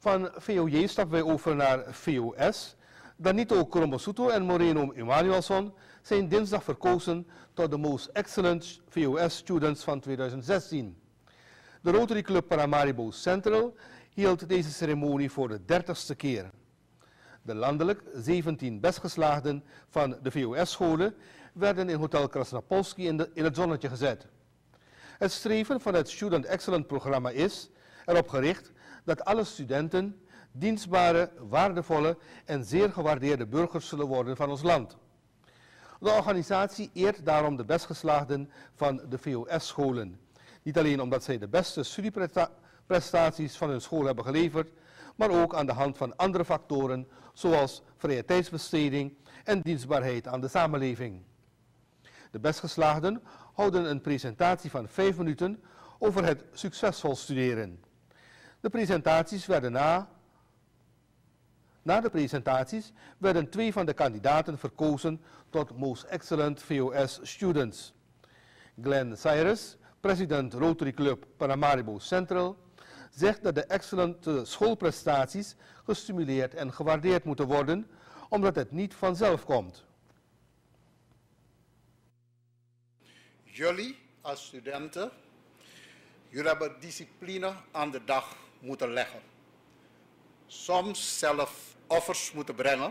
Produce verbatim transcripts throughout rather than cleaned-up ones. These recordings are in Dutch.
Van V O J stappen wij over naar V O S. Danito Kromosuto en Moreno Emanuelson zijn dinsdag verkozen tot de Most Excellent V O S Students van tweeduizend zestien. De Rotary Club Paramaribo Central hield deze ceremonie voor de dertigste keer. De landelijk zeventien bestgeslaagden van de V O S-scholen werden in Hotel Krasnapolski in, de, in het zonnetje gezet. Het streven van het Student Excellent programma is erop gericht dat alle studenten dienstbare, waardevolle en zeer gewaardeerde burgers zullen worden van ons land. De organisatie eert daarom de bestgeslaagden van de V O S-scholen. Niet alleen omdat zij de beste studieprestaties van hun school hebben geleverd, maar ook aan de hand van andere factoren zoals vrije tijdsbesteding en dienstbaarheid aan de samenleving. De bestgeslaagden houden een presentatie van vijf minuten over het succesvol studeren. De presentaties werden na, na de presentaties werden twee van de kandidaten verkozen tot Most Excellent V O S Students. Glenn Cyrus, president Rotary Club Paramaribo Central, zegt dat de excellente schoolprestaties gestimuleerd en gewaardeerd moeten worden, omdat het niet vanzelf komt. Jullie als studenten, jullie hebben discipline aan de dag moeten leggen. Soms zelf offers moeten brengen.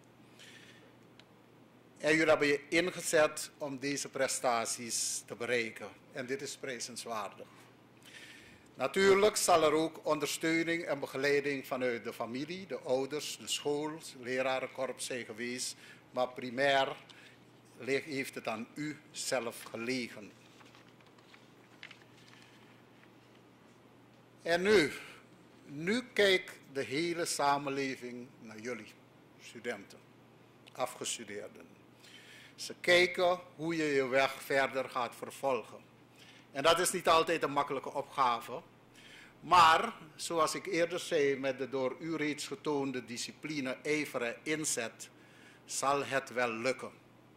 En jullie hebben je ingezet om deze prestaties te bereiken. En dit is prijzenswaardig. Natuurlijk zal er ook ondersteuning en begeleiding vanuit de familie, de ouders, de school, het lerarenkorps zijn geweest. Maar primair heeft het aan u zelf gelegen. En nu, nu kijkt de hele samenleving naar jullie, studenten, afgestudeerden. Ze kijken hoe je je weg verder gaat vervolgen. En dat is niet altijd een makkelijke opgave. Maar, zoals ik eerder zei, met de door u reeds getoonde discipline, ijver en inzet, zal het wel lukken.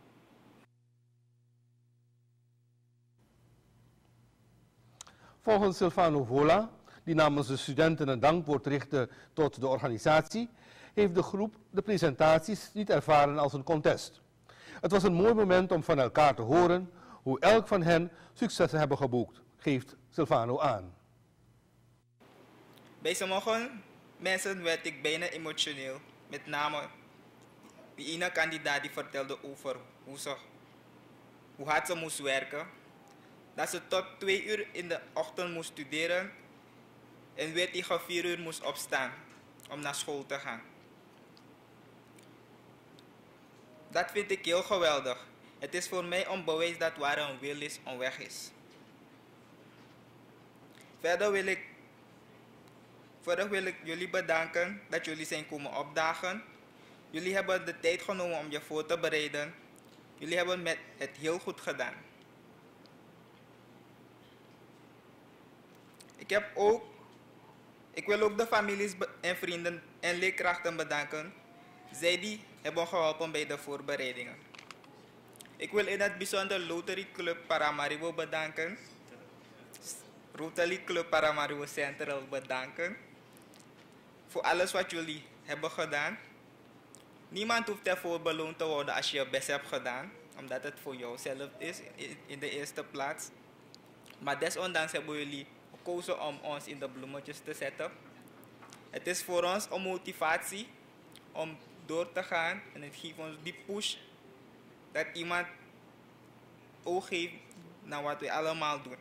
Volgens Silvano Vola, die namens de studenten een dankwoord richtte tot de organisatie, heeft de groep de presentaties niet ervaren als een contest. Het was een mooi moment om van elkaar te horen hoe elk van hen successen hebben geboekt, geeft Silvano aan. Bij sommige mensen werd ik bijna emotioneel, met name die ene kandidaat die vertelde over hoe, ze, hoe hard ze moest werken, dat ze tot twee uur in de ochtend moest studeren en weer tegen vier uur moest opstaan om naar school te gaan. Dat vind ik heel geweldig. Het is voor mij een bewijs dat waar een wil is, een weg is. Verder wil ik, verder wil ik jullie bedanken dat jullie zijn komen opdagen. Jullie hebben de tijd genomen om je voor te bereiden. Jullie hebben met het heel goed gedaan. Ik, heb ook, ik wil ook de families en vrienden en leerkrachten bedanken. Zij die hebben geholpen bij de voorbereidingen. Ik wil in het bijzonder Rotary Club Paramaribo bedanken. Rotary Club Paramaribo Central bedanken. Voor alles wat jullie hebben gedaan. Niemand hoeft ervoor beloond te worden als je je best hebt gedaan. Omdat het voor jouzelf is in de eerste plaats. Maar desondanks hebben jullie gekozen om ons in de bloemetjes te zetten. Het is voor ons een motivatie om door te gaan. En het geeft ons die push dat iemand oog heeft naar wat we allemaal doen.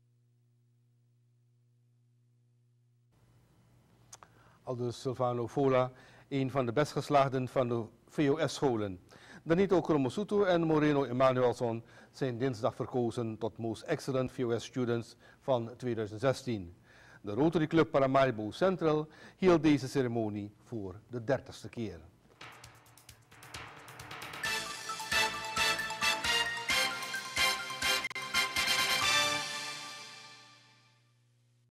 Aldus Silvano Vola, een van de bestgeslaagden van de V O S-scholen. Danito Kromosuto en Moreno Emanuelson zijn dinsdag verkozen tot Most Excellent V O S Students van tweeduizend zestien. De Rotary Club Paramaribo Central hield deze ceremonie voor de dertigste keer.